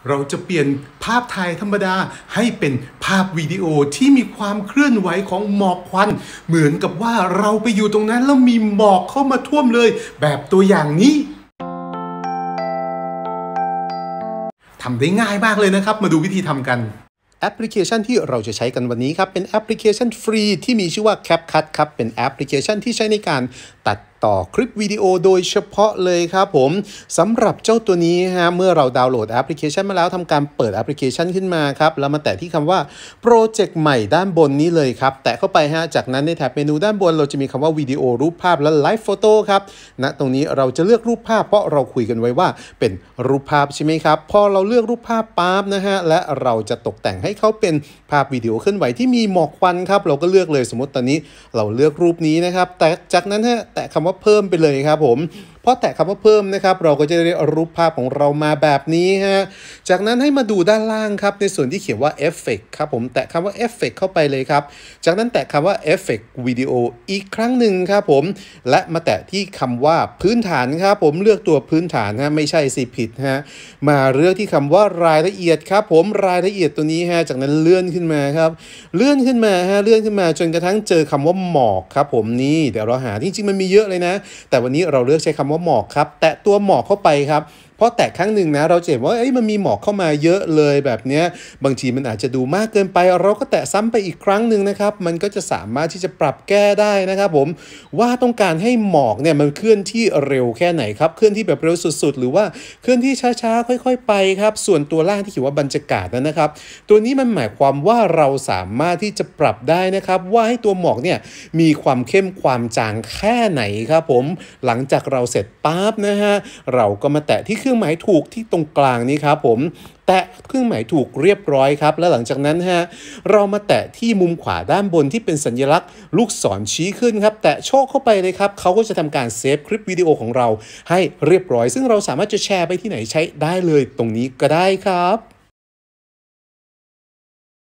เราจะเปลี่ยนภาพถ่ายธรรมดาให้เป็นภาพวิดีโอที่มีความเคลื่อนไหวของหมอกควันเหมือนกับว่าเราไปอยู่ตรงนั้นแล้วมีหมอกเข้ามาท่วมเลยแบบตัวอย่างนี้ทำได้ง่ายมากเลยนะครับมาดูวิธีทำกันแอปพลิเคชันที่เราจะใช้กันวันนี้ครับเป็นแอปพลิเคชันฟรีที่มีชื่อว่า CapCut ครับเป็นแอปพลิเคชันที่ใช้ในการตัดต่อคลิปวิดีโอโดยเฉพาะเลยครับผมสำหรับเจ้าตัวนี้ฮะเมื่อเราดาวน์โหลดแอปพลิเคชันมาแล้วทำการเปิดแอปพลิเคชันขึ้นมาครับแล้วมาแตะที่คำว่าโปรเจกต์ใหม่ด้านบนนี้เลยครับแตะเข้าไปฮะจากนั้นในแถบเมนูด้านบนเราจะมีคำว่าวิดีโอรูปภาพและไลฟ์โฟโต้ครับณตรงนี้เราจะเลือกรูปภาพเพราะเราคุยกันไว้ว่าเป็นรูปภาพใช่ไหมครับพอเราเลือกรูปภาพปั๊บนะฮะและเราจะตกแต่งให้เขาเป็นภาพวิดีโอเคลื่อนไหวที่มีหมอกควันครับเราก็เลือกเลยสมมติตอนนี้เราเลือกรูปนี้นะครับแต่จากนั้นฮะแตะคำว่าเพิ่มไปเลยครับผมพอแตะคำว่าเพิ่มนะครับเราก็จะได้รูปภาพของเรามาแบบนี้ฮะจากนั้นให้มาดูด้านล่างครับในส่วนที่เขียนว่าเอฟเฟกต์ครับผมแตะคำว่าเอฟเฟกต์เข้าไปเลยครับจากนั้นแตะคำว่าเอฟเฟกต์วิดีโออีกครั้งหนึ่งครับผมและมาแตะที่คำว่าพื้นฐานครับผมเลือกตัวพื้นฐานฮะไม่ใช่สิผิดฮะมาเลือกที่คำว่ารายละเอียดครับผมรายละเอียดตัวนี้ฮะจากนั้นเลื่อนขึ้นมาครับเลื่อนขึ้นมาฮะเลื่อนขึ้นมาจนกระทั่งเจอคำว่าหมอกครับผมนี่เดี๋ยวเราหาจริงๆมันมีเยอะเลยนะแต่วันนี้เราเลือกใช้คำว่าหมอกครับแตะตัวหมอกเข้าไปครับเพราะแตะครั้งหนึ่งนะเราจะเห็นว่ามันมีหมอกเข้ามาเยอะเลยแบบนี้บางทีมันอาจจะดูมากเกินไปเราก็แตะซ้ำไปอีกครั้งหนึ่งนะครับมันก็จะสามารถที่จะปรับแก้ได้นะครับผมว่าต้องการให้หมอกเนี่ยมันเคลื่อนที่เร็วแค่ไหนครับเคลื่อนที่แบบเร็วสุดๆหรือว่าเคลื่อนที่ช้าๆค่อยๆไปครับส่วนตัวล่างที่เขียนว่าบรรยากาศนะครับตัวนี้มันหมายความว่าเราสามารถที่จะปรับได้นะครับว่าให้ตัวหมอกเนี่ยมีความเข้มความจางแค่ไหนครับผมหลังจากเราเสร็จปั๊บนะฮะเราก็มาแตะที่เครื่องหมายถูกที่ตรงกลางนี้ครับผมแตะเครื่องหมายถูกเรียบร้อยครับแล้วหลังจากนั้นฮะเรามาแตะที่มุมขวาด้านบนที่เป็นสัญลักษณ์ลูกศรชี้ขึ้นครับแตะโชคเข้าไปเลยครับเขาก็จะทำการเซฟคลิปวิดีโอของเราให้เรียบร้อยซึ่งเราสามารถจะแชร์ไปที่ไหนใช้ได้เลยตรงนี้ก็ได้ครับ